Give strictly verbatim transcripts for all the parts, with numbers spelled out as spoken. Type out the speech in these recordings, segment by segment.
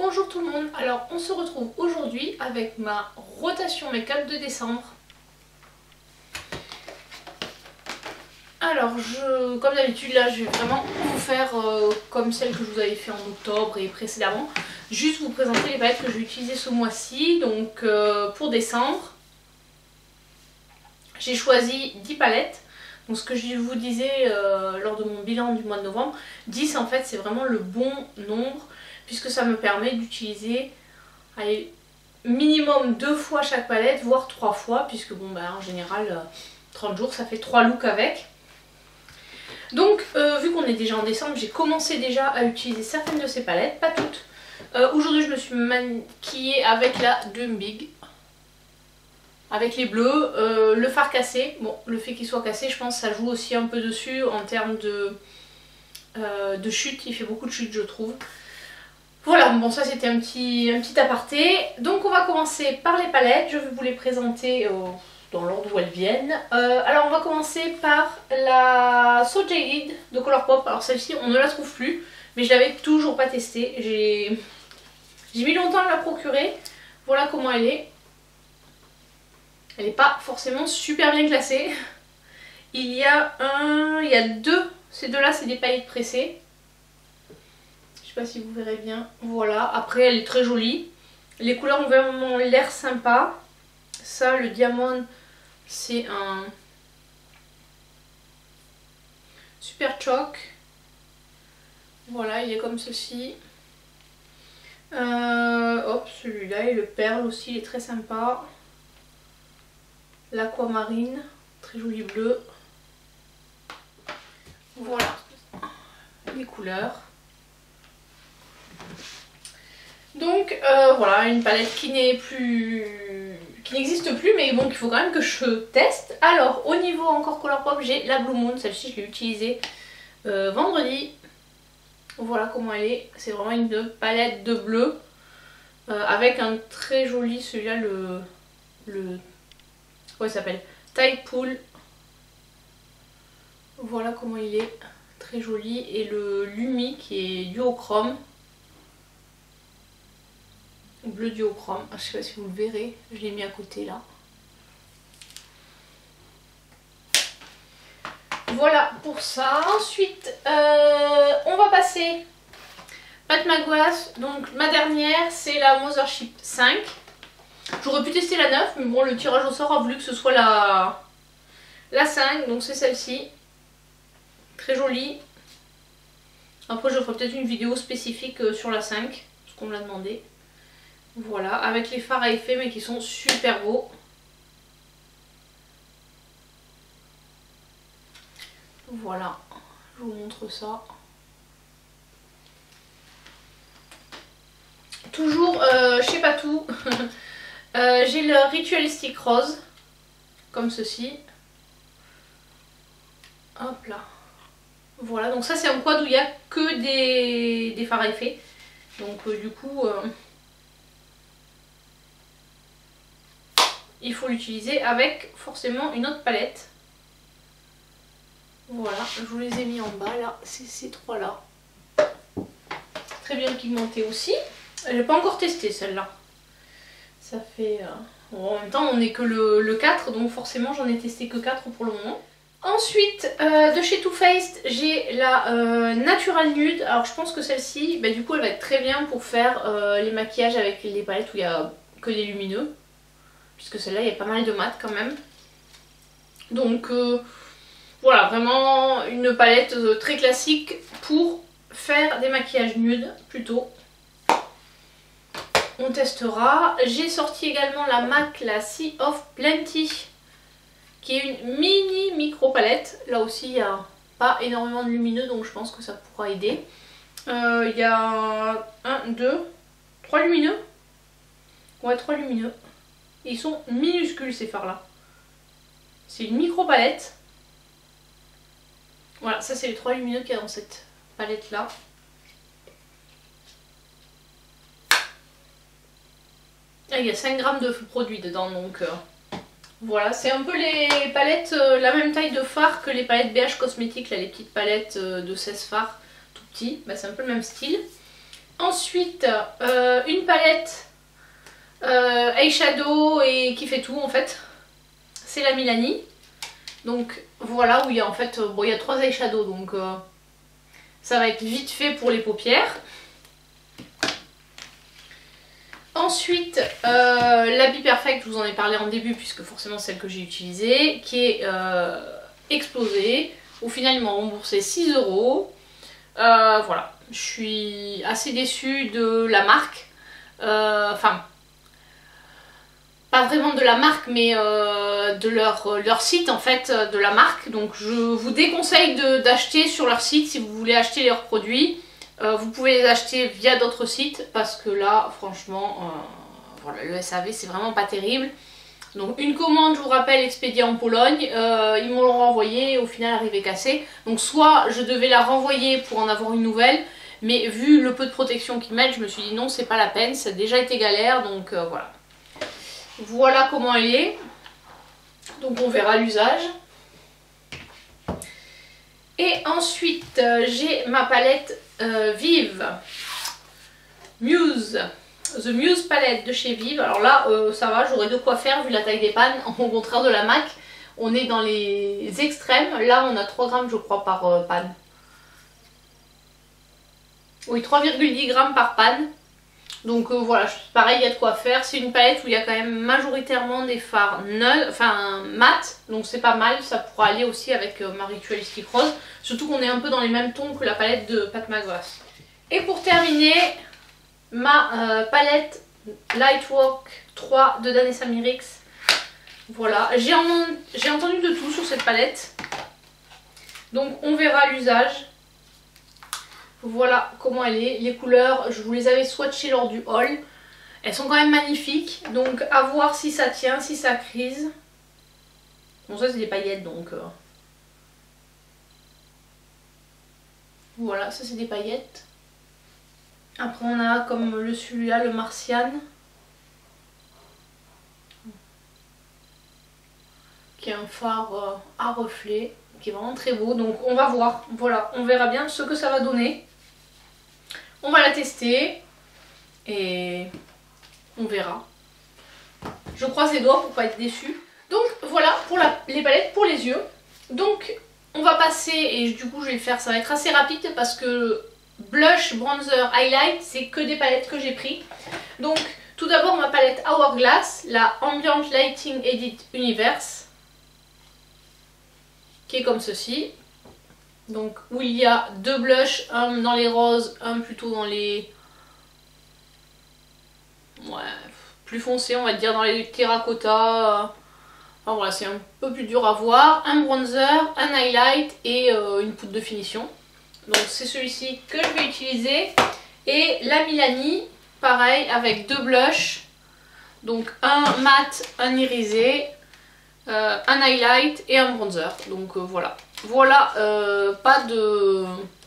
Bonjour tout le monde, alors on se retrouve aujourd'hui avec ma rotation make-up de décembre. Alors je, comme d'habitude là je vais vraiment vous faire euh, comme celle que je vous avais fait en octobre et précédemment. Juste vous présenter les palettes que j'ai utilisées ce mois-ci. Donc euh, pour décembre, j'ai choisi dix palettes. Donc ce que je vous disais euh, lors de mon bilan du mois de novembre, dix en fait c'est vraiment le bon nombre. Puisque ça me permet d'utiliser minimum deux fois chaque palette, voire trois fois, puisque bon bah en général euh, trente jours ça fait trois looks avec. Donc euh, vu qu'on est déjà en décembre, j'ai commencé déjà à utiliser certaines de ces palettes, pas toutes. Euh, Aujourd'hui je me suis maquillée avec la Dream Big, avec les bleus, euh, le fard cassé. Bon, le fait qu'il soit cassé, je pense que ça joue aussi un peu dessus en termes de, euh, de chute, il fait beaucoup de chute je trouve. Voilà, bon ça c'était un petit, un petit aparté. Donc on va commencer par les palettes, je vais vous les présenter euh, dans l'ordre où elles viennent. Euh, alors on va commencer par la So Jaded de Colourpop. Alors celle-ci on ne la trouve plus, mais je l'avais toujours pas testée. J'ai mis longtemps à la procurer. Voilà comment elle est. Elle n'est pas forcément super bien classée. Il y a un, il y a deux, ces deux-là c'est des paillettes pressées. Je sais pas si vous verrez bien. Voilà, après elle est très jolie. Les couleurs ont vraiment l'air sympa. Ça, le diamant, c'est un super choc. Voilà, il est comme ceci. Euh, hop, celui-là et le perle aussi, il est très sympa. L'aquamarine, très joli bleu. Voilà les couleurs. Donc euh, voilà, une palette qui n'est plus, qui n'existe plus, mais bon, qu'il faut quand même que je teste. Alors au niveau encore Colourpop, j'ai la Blue Moon, celle-ci je l'ai utilisée euh, vendredi. Voilà comment elle est, c'est vraiment une palette de bleu euh, avec un très joli, celui-là le, le, comment il s'appelle, Tide Pool. Voilà comment il est, très joli, et le Lumi qui est duochrome. Bleu duochrome, je sais pas si vous le verrez, je l'ai mis à côté là. Voilà pour ça. Ensuite euh, on va passer Pat McGrath. Donc ma dernière c'est la Mothership cinq. J'aurais pu tester la neuf mais bon, le tirage au sort a voulu que ce soit la, la cinq, donc c'est celle-ci. Très jolie. Après je ferai peut-être une vidéo spécifique sur la cinq parce qu'on me l'a demandé. Voilà, avec les fards à effet mais qui sont super beaux. Voilà, je vous montre ça. Toujours euh, chez Patou, euh, j'ai le Ritualistic Rose, comme ceci. Hop là. Voilà, donc ça c'est un quad où il n'y a que des, des fards à effet. Donc euh, du coup... Euh, il faut l'utiliser avec forcément une autre palette. Voilà, je vous les ai mis en bas là, c'est ces trois là. Très bien pigmentée aussi. Je n'ai pas encore testé celle-là. Ça fait... Euh... Bon, en même temps on n'est que le, le quatre, donc forcément j'en ai testé que quatre pour le moment. Ensuite, euh, de chez Too Faced, j'ai la euh, Natural Nude. Alors je pense que celle-ci, bah, du coup elle va être très bien pour faire euh, les maquillages avec les palettes où il n'y a que des lumineux. Puisque celle-là, il y a pas mal de mat quand même. Donc euh, voilà, vraiment une palette euh, très classique pour faire des maquillages nudes plutôt. On testera. J'ai sorti également la M A C, la Sea of Plenty, qui est une mini micro palette. Là aussi, il n'y a pas énormément de lumineux, donc je pense que ça pourra aider. Euh, il y a un, deux, trois lumineux. Ouais, trois lumineux. Ils sont minuscules ces fards là. C'est une micro palette. Voilà, ça c'est les trois lumineux qu'il y a dans cette palette là. Ah, il y a cinq grammes de produit dedans, donc euh, voilà. C'est un peu les palettes, euh, la même taille de fard que les palettes B H Cosmetics, là, les petites palettes euh, de seize fards tout petits. Bah, c'est un peu le même style. Ensuite, euh, une palette euh, eyeshadow et qui fait tout en fait. C'est la Milani. Donc voilà, où il y a en fait, bon, il y a trois eyeshadows, donc euh, ça va être vite fait pour les paupières. Ensuite, euh, la Be Perfect, je vous en ai parlé en début puisque forcément celle que j'ai utilisée, qui est euh, explosée. Au final, ils m'ont remboursé six euros. Euh, voilà, je suis assez déçue de la marque. Euh, enfin, pas vraiment de la marque, mais euh, de leur, leur site en fait, de la marque. Donc je vous déconseille d'acheter sur leur site si vous voulez acheter leurs produits. Euh, vous pouvez les acheter via d'autres sites parce que là, franchement, euh, voilà, le S A V c'est vraiment pas terrible. Donc une commande, je vous rappelle, expédiée en Pologne, euh, ils m'ont renvoyé et au final arrivé cassé. Donc soit je devais la renvoyer pour en avoir une nouvelle, mais vu le peu de protection qu'ils mettent, je me suis dit non, c'est pas la peine, ça a déjà été galère, donc euh, voilà. Voilà comment elle est. Donc on verra l'usage. Et ensuite, euh, j'ai ma palette euh, Vive. Muse. The Muse palette de chez Vive. Alors là, euh, ça va, j'aurais de quoi faire vu la taille des pannes. Au contraire de la MAC, on est dans les extrêmes. Là, on a trois grammes, je crois, par euh, panne. Oui, trois virgule dix grammes par panne. Donc euh, voilà, pareil, il y a de quoi faire. C'est une palette où il y a quand même majoritairement des fards neufs, enfin mat. Donc c'est pas mal, ça pourra aller aussi avec euh, ma Ritualistic Rose. Surtout qu'on est un peu dans les mêmes tons que la palette de Pat McGrath. Et pour terminer, ma euh, palette Lightwork trois de Danessa Myricks. Voilà, j'ai en, j'ai entendu de tout sur cette palette. Donc on verra l'usage. Voilà comment elle est. Les couleurs, je vous les avais swatchées lors du haul. Elles sont quand même magnifiques. Donc à voir si ça tient, si ça crise. Bon, ça c'est des paillettes donc. Euh... Voilà, ça c'est des paillettes. Après on a comme le celui-là, le Martian. Qui est un phare euh, à reflet. Qui est vraiment très beau. Donc on va voir. Voilà, on verra bien ce que ça va donner. On va la tester et on verra. Je croise les doigts pour pas être déçue. Donc voilà pour la, les palettes pour les yeux. Donc on va passer, et du coup je vais le faire, ça va être assez rapide parce que blush, bronzer, highlight, c'est que des palettes que j'ai pris. Donc tout d'abord ma palette Hourglass, la Ambient Lighting Edit Universe, qui est comme ceci. Donc où il y a deux blushs, un dans les roses, un plutôt dans les... Ouais, plus foncés on va dire, dans les terracotta. Enfin voilà, c'est un peu plus dur à voir. Un bronzer, un highlight et euh, une poudre de finition. Donc c'est celui-ci que je vais utiliser. Et la Milani, pareil, avec deux blushs. Donc un mat, un irisé, euh, un highlight et un bronzer. Donc euh, voilà. Voilà, euh, pas de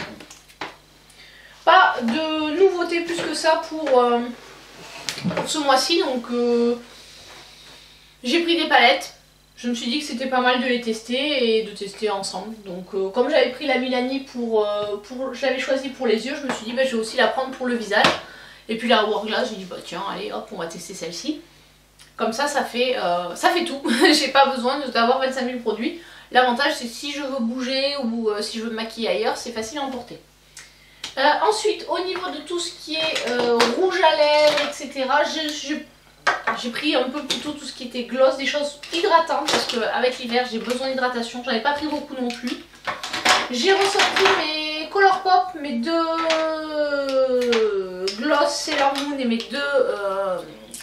pas de nouveauté plus que ça pour, euh, pour ce mois-ci. Donc euh, j'ai pris des palettes. Je me suis dit que c'était pas mal de les tester et de tester ensemble. Donc euh, comme j'avais pris la Milani pour, euh, pour je l'avais choisi pour les yeux, je me suis dit bah, je vais aussi la prendre pour le visage. Et puis la Hourglass, j'ai dit bah tiens allez hop on va tester celle-ci. Comme ça ça fait, euh, ça fait tout. J'ai pas besoin d'avoir vingt-cinq mille produits. L'avantage c'est si je veux bouger ou euh, si je veux me maquiller ailleurs, c'est facile à emporter. Euh, ensuite, au niveau de tout ce qui est euh, rouge à lèvres, et cetera, j'ai pris un peu plutôt tout ce qui était gloss, des choses hydratantes, parce qu'avec l'hiver j'ai besoin d'hydratation, j'en ai pas pris beaucoup non plus. J'ai ressorti mes Colourpop, mes deux gloss Sailor Moon et mes deux... Euh,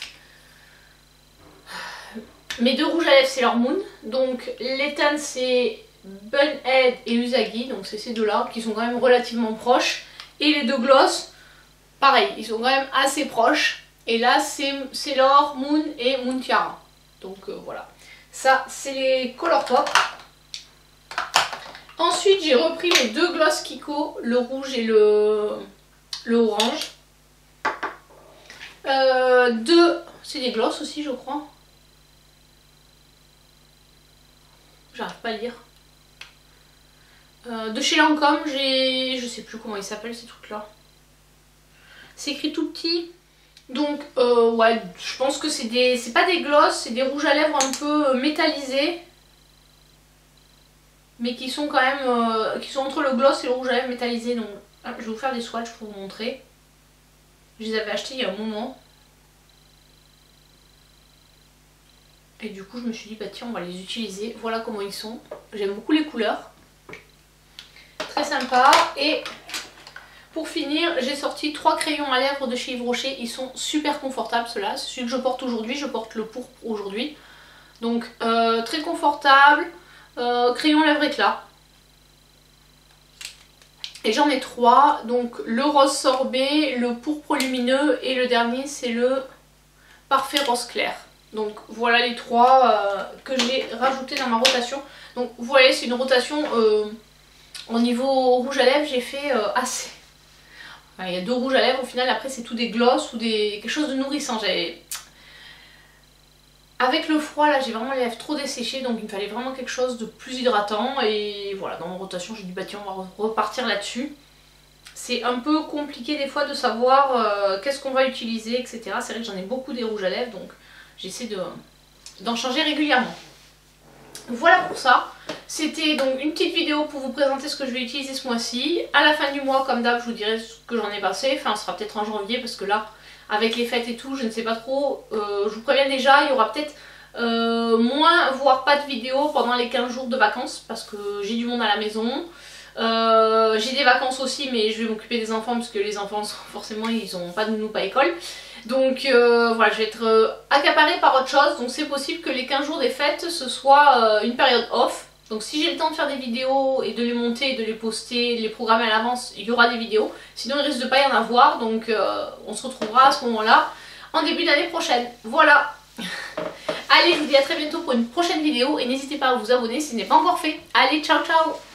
Mes deux rouges à lèvres Sailor Moon, donc les teintes c'est Bunhead et Usagi, donc c'est ces deux là qui sont quand même relativement proches. Et les deux gloss, pareil, ils sont quand même assez proches. Et là c'est Sailor Moon et Moon Tiara. Donc euh, voilà, ça c'est les Colourpop. Ensuite j'ai repris mes deux gloss Kiko, le rouge et le, le orange. Euh, deux, c'est des gloss aussi je crois. J'arrive pas à lire. Euh, de chez Lancôme, j'ai... Je sais plus comment ils s'appellent ces trucs là. C'est écrit tout petit. Donc euh, ouais, je pense que c'est des, c'est pas des gloss, c'est des rouges à lèvres un peu métallisés. Mais qui sont quand même, euh, qui sont entre le gloss et le rouge à lèvres métallisé. Donc ah, je vais vous faire des swatchs pour vous montrer. Je les avais achetés il y a un moment. Et du coup je me suis dit bah tiens on va les utiliser. Voilà comment ils sont. J'aime beaucoup les couleurs. Très sympa. Et pour finir j'ai sorti trois crayons à lèvres de chez Yves Rocher. Ils sont super confortables ceux-là. C'est celui que je porte aujourd'hui. Je porte le pourpre aujourd'hui. Donc euh, très confortable. Euh, crayon lèvres éclat. Et j'en ai trois. Donc le rose sorbet, le pourpre lumineux et le dernier c'est le parfait rose clair. Donc voilà les trois euh, que j'ai rajoutés dans ma rotation. Donc vous voyez c'est une rotation euh, au niveau rouge à lèvres j'ai fait euh, assez. Enfin, il y a deux rouges à lèvres au final, après c'est tout des gloss ou des quelque chose de nourrissant. Avec le froid là j'ai vraiment les lèvres trop desséchées donc il me fallait vraiment quelque chose de plus hydratant. Et voilà dans ma rotation j'ai dit bah tiens on va repartir là-dessus. C'est un peu compliqué des fois de savoir euh, qu'est-ce qu'on va utiliser etc. C'est vrai que j'en ai beaucoup des rouges à lèvres donc j'essaie de, d'en changer régulièrement. Voilà pour ça. C'était donc une petite vidéo pour vous présenter ce que je vais utiliser ce mois-ci. À la fin du mois, comme d'hab, je vous dirai ce que j'en ai passé. Enfin, ce sera peut-être en janvier parce que là, avec les fêtes et tout, je ne sais pas trop. Euh, je vous préviens déjà, il y aura peut-être euh, moins, voire pas de vidéos pendant les quinze jours de vacances parce que j'ai du monde à la maison. Euh, j'ai des vacances aussi mais je vais m'occuper des enfants parce que les enfants forcément ils n'ont pas de nounou, pas école. Donc euh, voilà, je vais être euh, accaparée par autre chose. Donc c'est possible que les quinze jours des fêtes ce soit euh, une période off. Donc si j'ai le temps de faire des vidéos et de les monter, de les poster, de les programmer à l'avance, il y aura des vidéos. Sinon il risque de pas y en avoir. Donc euh, on se retrouvera à ce moment-là en début d'année prochaine. Voilà. Allez, je vous dis à très bientôt pour une prochaine vidéo et n'hésitez pas à vous abonner si ce n'est pas encore fait. Allez, ciao ciao.